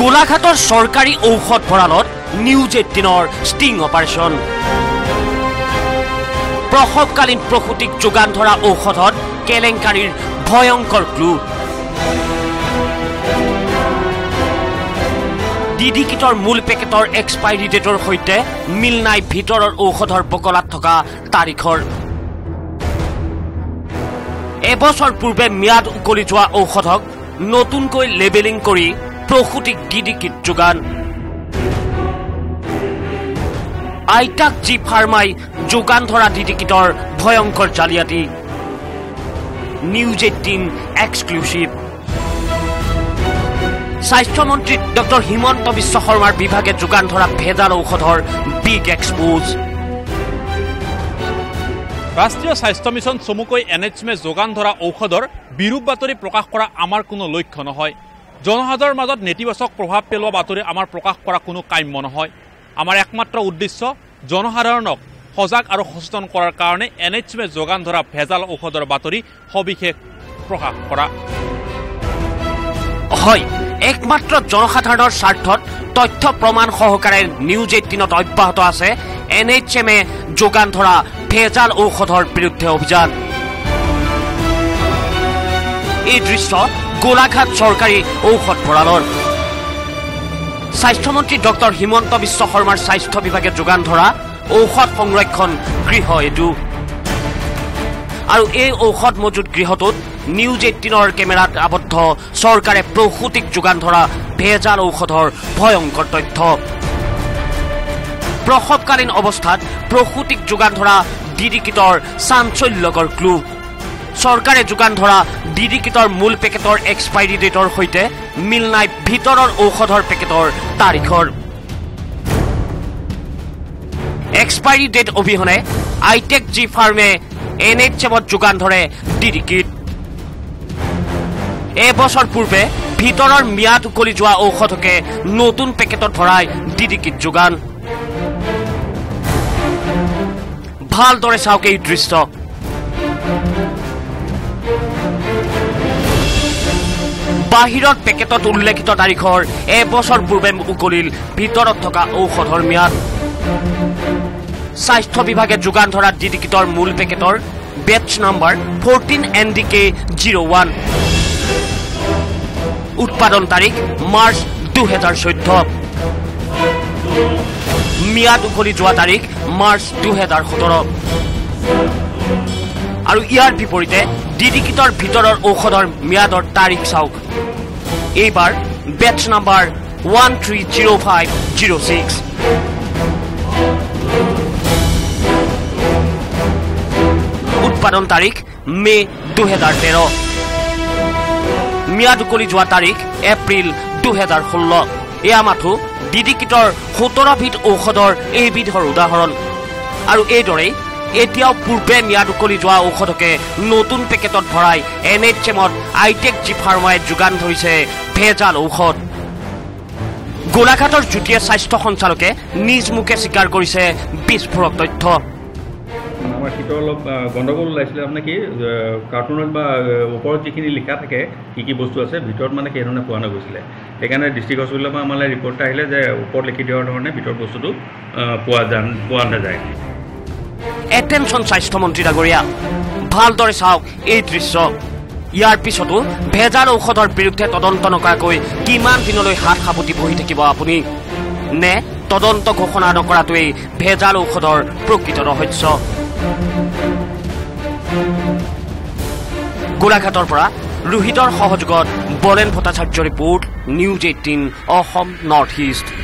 গোলাঘাটৰ চৰকাৰী ঔষধ ভঁৰালত নিউজ 18ৰ ষ্টিং অপাৰেশ্যন প্ৰসৱকালীন প্ৰসূতিক যোগান ধৰা ঔষধত কেলেংকাৰীৰ ভয়ংকৰ ক্লু ডিডি কিটৰ মূল পেকেটৰ এক্সপাইৰী ডেটৰ সৈতে মিল নাই ভিতৰৰ ঔষধৰ বকলাত থকা তাৰিখৰ এবছৰ পূৰ্বে ম্যাদ উকলি যোৱা ঔষধক নতুনকৈ লেবেলিং কৰি প্ৰসূতিক ডিডি কিট যোগান আইটাক জি ফাৰ্মাই যোগান ধৰা ডিডি কিটৰ ভয়ংকৰ জালিয়াতি নিউজ 18 এক্সক্লুসিভ স্বাস্থ্যমন্ত্ৰী ডক্টৰ হিমন্ত বিশ্ব শৰ্মাৰ বিভাগে যোগান ধৰা ভেজাল ঔষধৰ বিগ এক্সপোজ ৰাষ্ট্ৰীয় স্বাস্থ্য মিছন চমুকৈ NHM যোগান ধৰা ঔষধৰ বিৰূপ বাতৰি প্ৰকাশ কৰা আমাৰ কোনো লক্ষ্য নহয় জনসাধাৰণৰ মাজত নেতিবাচক প্ৰভাৱ পেলোৱা বাতৰি আমাৰ প্ৰকাশ কৰা কোনো কাম্য নহয় আমাৰ একমাত্ৰ উদ্দেশ্য জনসাধাৰণক সজাগ আৰু সচেতন কৰাৰ কাৰণে NHM যোগান ধৰা ভেজাল ঔষধৰ বাতৰি সবিশেষ প্ৰকাশ কৰা হয় একমাত্ৰ জনসাধাৰণৰ স্বাৰ্থত তথ্য প্ৰমাণ সহকাৰে নিউজ 18ত অব্যাহত আছে NHM যোগান ধৰা ভেজাল ঔষধৰ বিৰুদ্ধে অভিযান এই দৃশ্য গোলাঘাট চৰকাৰী ঔষধ ভঁৰালৰ স্বাস্থ্যমন্ত্ৰী ডক্টৰ হিমন্ত বিশ্ব শৰ্মাৰ স্বাস্থ্য বিভাগে যোগান ধৰা ঔষধ সংৰক্ষণ গৃহ এটো আৰু এই ঔষধ মজুত গৃহটোত নিউজ 18ৰ কেমেৰাত আবদ্ধ চৰকাৰে প্ৰসূতিক যোগান ধৰা ভেজাল ঔষধৰ ভয়ংকৰ তথ্য প্ৰসৱকালীন অৱস্থাত প্ৰসূতিক যোগান ধৰা ডিডি কিটৰ চাঞ্চল্যকৰ ক্লু চৰকাৰে যোগান ধৰা ডিডি কিটৰ মূল পেকেটৰ এক্সপাইৰী ডেটৰ সৈতে মিল নাই ভিতৰৰ ঔষধৰ পেকেটৰ তাৰিখৰ এক্সপাইৰী ডেট অবিহনে আইটেক জি ফাৰ্মে NHMত যোগান ধৰে ডিডি কিট এবছৰ পূৰ্বে ভিতৰৰ ম্যাদ উকলি যোৱা ঔষধকে নতুন পেকেটত ভৰাই ডিডি কিট যোগান ভালদৰে চাওক এই দৃশ্য বাহিৰত পেকেটত উল্লেখিত তাৰিখৰ এবছৰ পূৰ্বে উকলিল ভিতৰত থকা ঔষধৰ ম্যাদ স্বাস্থ্য বিভাগে যোগান ধৰা ডিডি কিটৰ মূল পেকেটৰ বেচ নম্বৰ 14NDK01 উৎপাদন তাৰিখ মাৰ্চ 2014 ম্যাদ উকলি যোৱা তাৰিখ মাৰ্চ 2017 আৰু ইয়াৰ বিপৰীতে ডিডি কিটৰ ভিতৰৰ ঔষধৰ ম্যাদৰ তাৰিখ চাওক এইবাৰ বেচ নম্বৰ 130506 উৎপাদন তাৰিখ মে 2013 ম্যাদ উকলি যোৱা তাৰিখ এপ্ৰিল 2016 এয়া মাথো ডিডি কিটৰ 17 বিধ ঔষধৰ এইবিধৰ উদাহৰণ আৰু এইদৰে এতিয়াও পূৰ্বে ম্যাদ উকলি যোৱা ঔষধকে নতুন পেকেটত ভৰাই NHMত আইটেক জি ফাৰ্মাই যোগান ধৰিছে ভেজাল ঔষধ গোলাঘাটৰ যুটীয়া স্বাস্থ্য সঞ্চালকে নিজ মুখে স্বীকাৰ কৰিছে বিস্ফোৰক তথ্য আমাৰ কিটৰ অলপ গণ্ডগোল ওলাইছিলে মানে কি কাৰ্টুনত বা ওপৰত যিখিনি লিখা থাকে কি বস্তু আছে ভিতৰত মানে সেই ধৰণে পোৱা নগৈছিলে সেইকাৰণে ডিষ্ট্ৰিক্ট হস্পিটেলৰ পৰা আমালৈ ৰিপৰ্ট আহিলে যে ওপৰত লিখি দিয়াৰ ধৰণে ভিতৰত বস্তুটো পোৱা নাযায় এটেনশ্যন স্বাস্থ্যমন্ত্ৰী ডাঙৰীয়া ভালদৰে চাওক এই দৃশ্য ইয়াৰ পিছতো ভেজাল ঔষধৰ বিৰুদ্ধে তদন্ত নকৰাকৈ কিমান দিনলৈ হাত সাবটি বহি থাকিব আপুনি নে তদন্ত ঘোষণা নকৰাটোৱেই ভেজাল ঔষধৰ প্ৰকৃত ৰহস্য গোলাঘাটৰ পৰা ৰোহিতৰ সহযোগত Bolen Bhattacharya report news 18 Assam north east